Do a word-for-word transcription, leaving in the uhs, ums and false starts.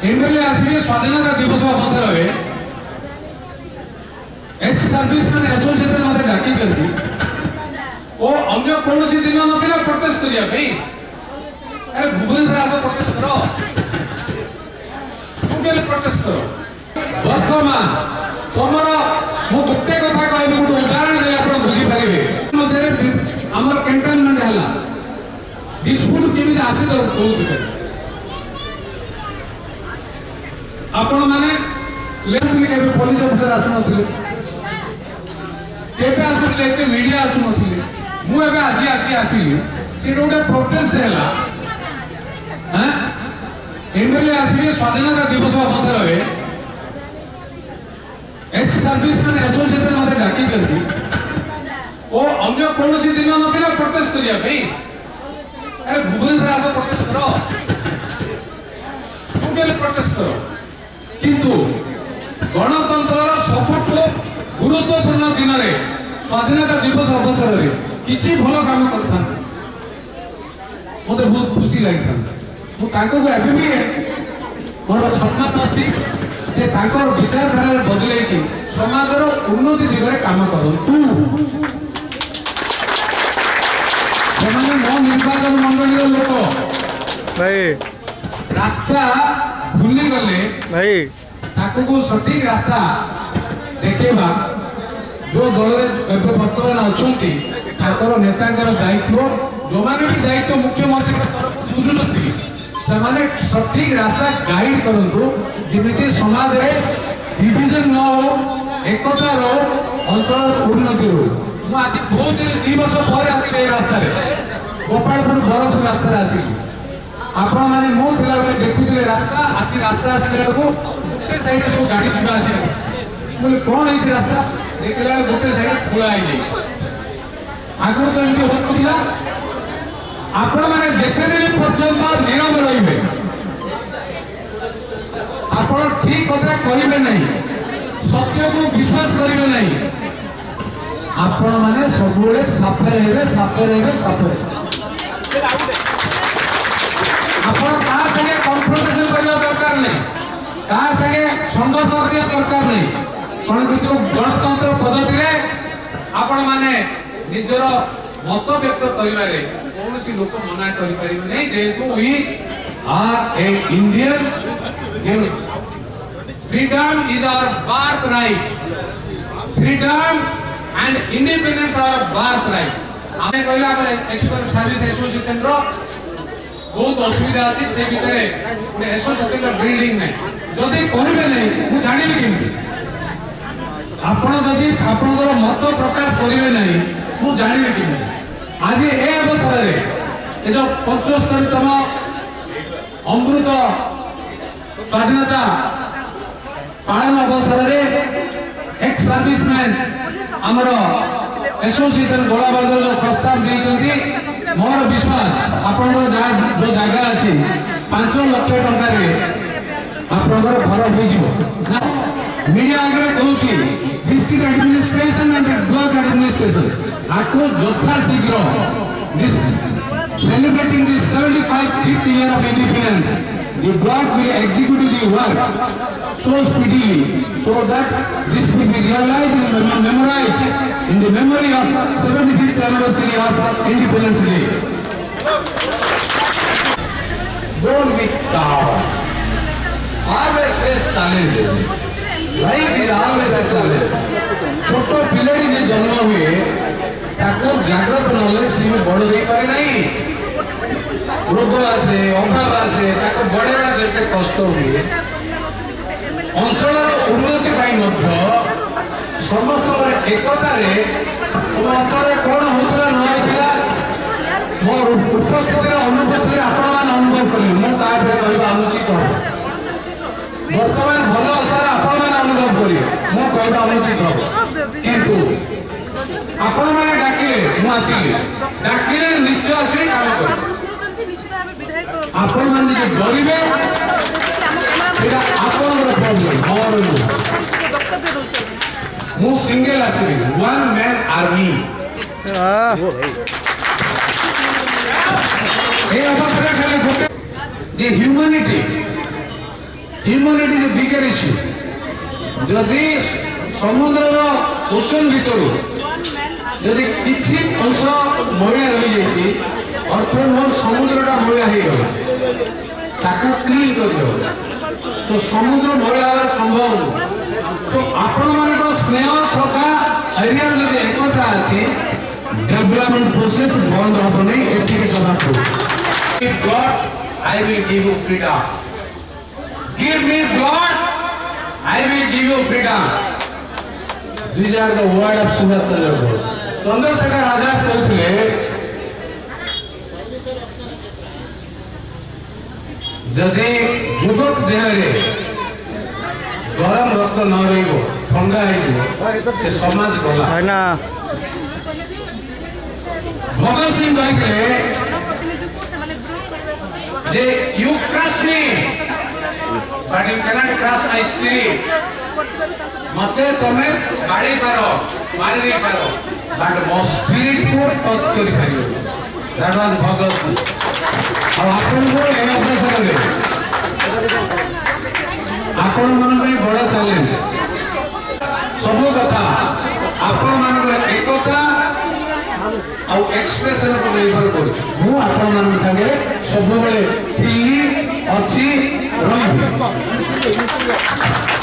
MLA आसवे स्वाधीनता दिवस अवसर में एक्स सर्विसमैन एसोसिएशन मत डाकी ओ अन्य कौन दिन ना प्रोटेस्ट करने अरे भुवनेश्वर आस प्रोटेस्ट करो प्रोटेस्ट करो वर्तमान तुम मु गोटे कथा कह गोटे उदाहरण दे आप बुझीपारे आमर कैंटनमेंट है डिस्प्यूट केमी आसी कौन आपण माने लेखुले के पुलिस ऑफिसर आसु नथिले केबे आसुले के मीडिया आसु नथिले मु एबे आजी आसी आसीली से गोटे प्रोटेस्ट हैला हैं एमएलए आसीले स्वाधीनता दिवस अवसर में एक्स सर्विसमैन एसोसिएशन मते डाकी करती ओ अन्य कौन दिन ना प्रोटेस्ट करिया भाई अरे भुवनेश्वर आस प्रोटेस्ट करो प्रोटेस्ट करो किंतु गणतंत्र सबुठू गुरुत्वपूर्ण दिन में स्वाधीनता दिवस अवसर में किसी भल काम कर मत बहुत खुशी लगी मुझे मोर क्षमता अच्छी विचारधारा बदल समाज उन्नति दिगरे काम करूँ मो निर्वाचन मंडल लोक भाई रास्ता भूली गले भाई को सठिक रास्ता देखा जो दल बर्तमान अच्छा नेता दायित्व जो मैंने भी दायित्व मुख्यमंत्री तरफ बुझुन से सठिक रास्ता गाइड करूँ जमी समाज में डिविजन न हो एकता रो अंचल उन्नति रो आज बहुत दी वर्ष पर आसिले रास्ता गोपालपुर बरहपुर रास्ता आसिली आपण मैंने मो थिला बेले देखुले रास्ता आती रास्ता आसिले को गोटे साइड सब गाड़ी जीवा आसी बोले कौन है रास्ता देखला गोटे साइड खुला है जाई आगु तो एमती होतिला आपण माने जेते दिन पर्यंत नीरव रहिबे आपण ठीक कथा कहिबे नहीं सत्य को विश्वास करिबे नहीं आपण माने सबुले साफे रहबे साफे रहबे साफे आपण का संगे कॉन्फ्रोंटेशन करबा दरकार नहीं का संगे संघर्ष करबा दरकार नहीं कोन कितो गणतंत्र पद्धति रे आपण माने निजर मत व्यक्त करिबारे कोनसी लोक मना करि परिबे नहीं जेतु we are a Indian freedom is our birth right freedom and independence our birth right आमे कहला हमर एक्सपर्ट सर्विस एसोसिएशन रो बहुत असुविधा अच्छी से भितर गोटे एसोसिएशन बिल्डिंग नहीं जदि कहबे नहीं मु जानिबे केमती आपण जदि आपनकर मत प्रकाश करिवे नहीं मु जानिबे केमती आज ए अवसर रे ए जो पचहत्तरतम अमृत स्वाधीनता पालन अवसर रे एक्स सर्विसमैन हमर एसोसिएशन गोलाबाग जो प्रस्ताव देइचंती मोर विश्वास आपण जो जगह अच्छी पांच लक्ष टंका घर हो मीडिया आगे कहूँ district administration and block administration आपको यथा शीघ्र this celebrating this seventy-five fifth year of independence the block will execute the work so speedily so that this will be realized and memorized in the memory of seventy-fifth anniversary of Independence Day. Don't be cowards. Always face challenges. Life is always a challenge. छोटो पिलड़ी जे जन्म हुए ताको जागृत नले सी बड़ दे पारे नहीं रोग आसे अभाव आसे ताको बड़ेबा जेते कष्ट हुए अंचल उन्नति पाई मध्य समस्त एकता रे अंचल कौन होता न होता मोर उपस्थिति अनुपस्थिति आपण मान अनुभव कले मु तापर कहबा अनुचित हो वर्तमान भल असार आपण मान अनुभव करी मु कहबा अनुचित हो किंतु आपण माने डाकिले मु आसीले डाकिले निश्चय आसी काम कर आपण मान जे डरिबे सेटा आपनर प्रॉब्लम मोर मु सिंगल आसीबे वन मैन आर्मी ए अवसर खाली गोटे जे humanity humanity is bigger issue जदि समुद्र ओशन भीतर जदि किसी अंश मैला रही जाइए अर्थ मोर समुद्रटा मैला हो गला ताको क्लीन कर तो समुद्र मैला हवा संभव नुह तो आपण मान स्नेह सदा एरिया जब एकता अच्छी डेवलपमेंट प्रोसेस बंद हम नहीं एति जवाब God I will give you freedom. Give me God, I will give you freedom. These are the words of Subhash Chandra Bose. Chandrashekhar Azad कहते जदि युवक देह गरम रक्त न रही ठंडा से समाज गला भगत सिंह कहते जे you crush me but you cannot crush my spirit मते तमे बाड़ी पारो मारी नहीं पारो but मो spirit को टच करी पारियो that was भगत सिंह और आपन को ए अभ्यास करे आपन मन में बड़ा चैलेंज सब कथा आपन मन एकता आउ एक्सप्रेशन को निर्भर कर मु आपण मान संगे सब बेले थी अछि रही